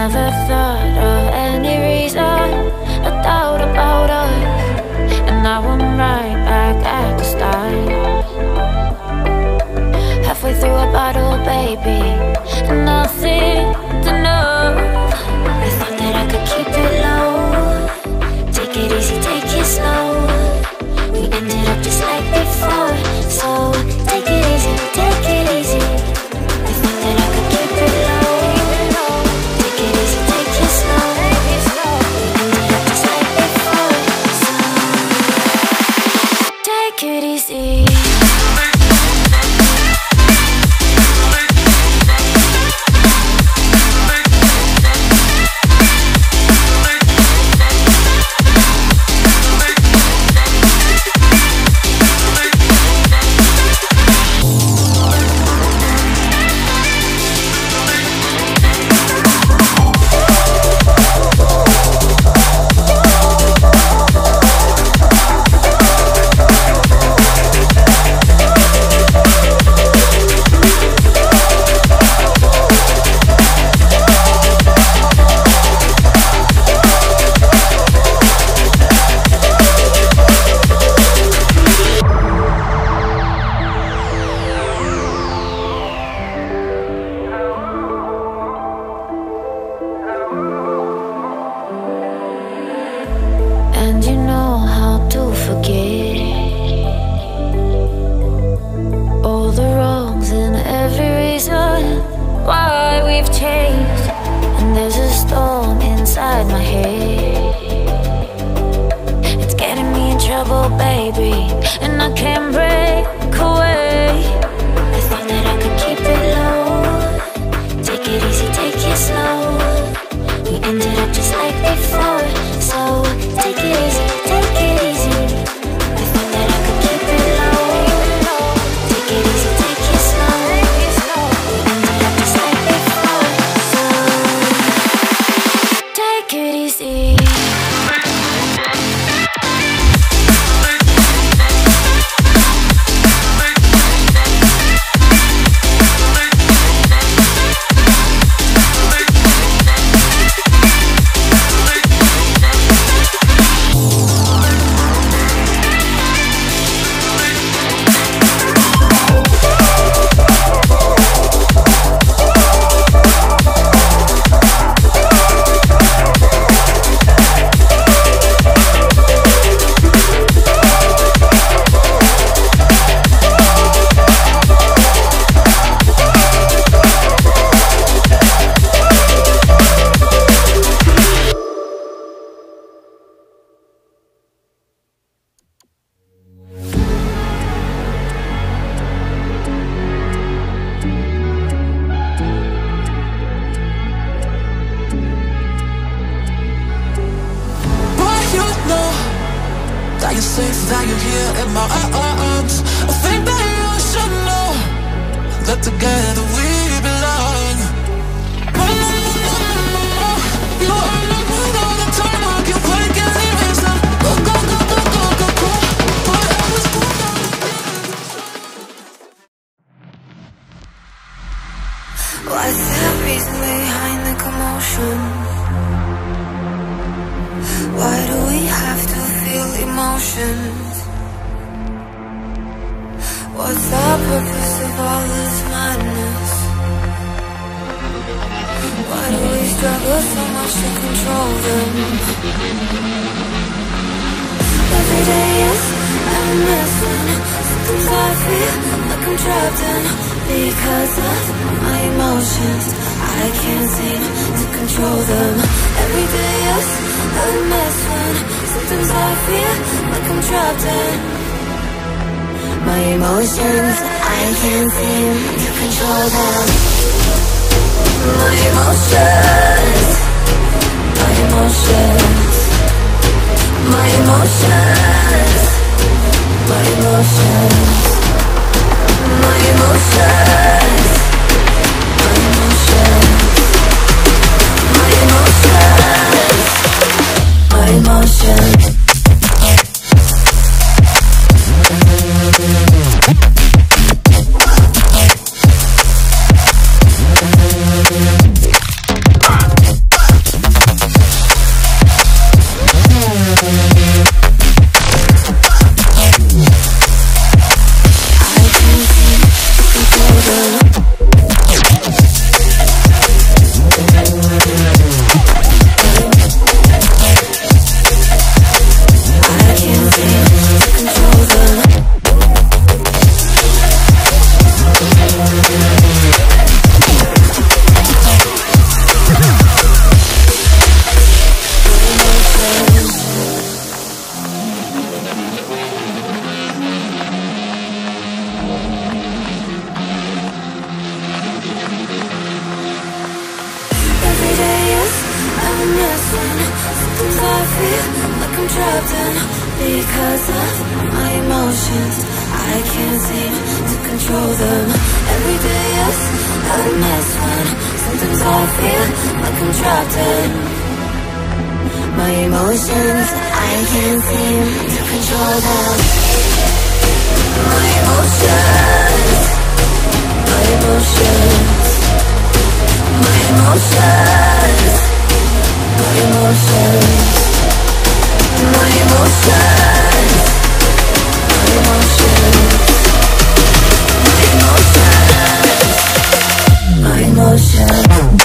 never thought of any reason, a doubt about us, and now I'm right back at the start. Halfway through a bottle, baby, and nothing to know. I thought that I could keep it low, take it easy, take it slow. We ended up just like before, so take it easy, take it easy. I thought that I could keep it low, take it easy, take it slow. We ended up just like before, so take it easy. And you know how to forget all the wrongs and every reason why we've changed. And there's a storm inside my head, it's getting me in trouble, baby, and I can't break away. I thought that I could keep it low, take it easy, take it slow. We ended up just like before, so take it easy, take it easy. I thought that I could keep it low, take it easy, take it slow. We ended up just like before, so take it easy. That you're here in my arms, I think that you should know that together we belong. You are the moon all the time, I can't wait, can't even stop. Go, go, go, go, go, go, go. Boy, I was born on the what's the reason behind the commotion? Why do we have to feel emotions? What's the purpose of all this madness? Why do we struggle so much to control them? Every day is a mess when sometimes I feel like I'm trapped in because of my emotions. I can't seem to control them. Every day is a mess when sometimes I feel like I'm trapped in my emotions. I can't seem to control them. My emotions, my emotions, my emotions, my emotions, my emotions, my emotions, my emotions, my emotions. emotion. Sometimes I feel like I'm trapped in because of my emotions. I can't seem to control them. Every day is a mess when sometimes I feel like I'm trapped in my emotions. I can't seem to control them. My emotions. My emotions. My emotions. My emotions. My emotions. My emotions. My emotions.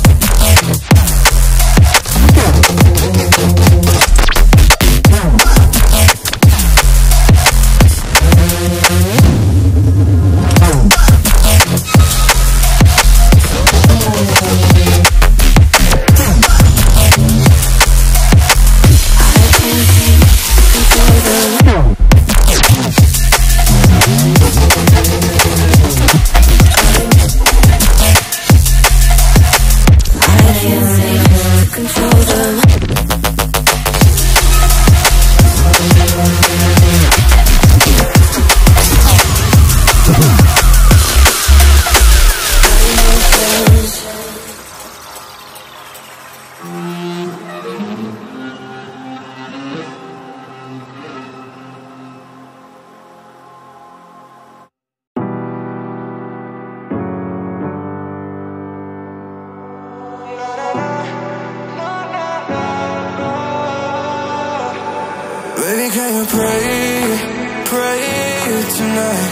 Baby, can you pray tonight?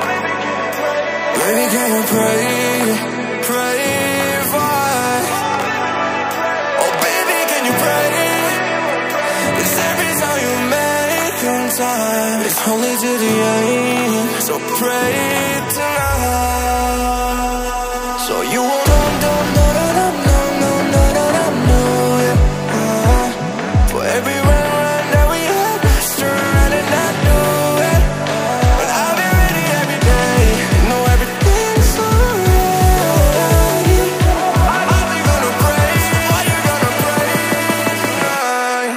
Baby, can you pray for us? Oh, baby, can you pray? 'Cause every time you make on time, it's only to the end. So pray tonight. So you won't for every run that we had, turn and not do it. But I'll be ready every day. You know everything's alright. Are you gonna pray? Are you gonna pray tonight?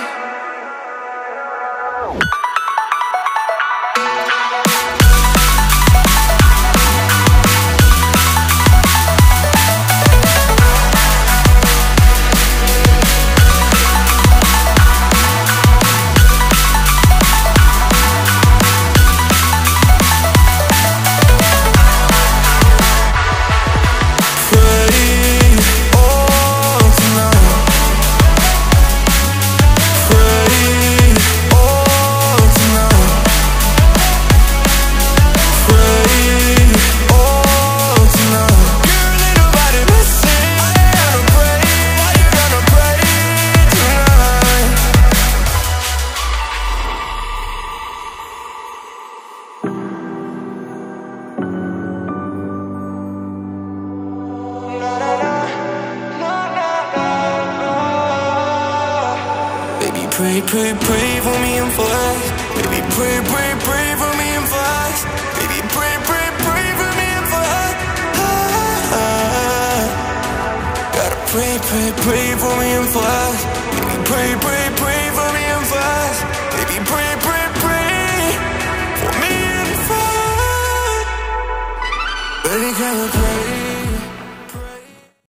Pray for me and for us. Baby, pray for me and for us. Baby, pray for me and for us. Gotta pray for me and for us. Baby, pray for me and for us. Baby, pray for me and for us. Baby, can you pray?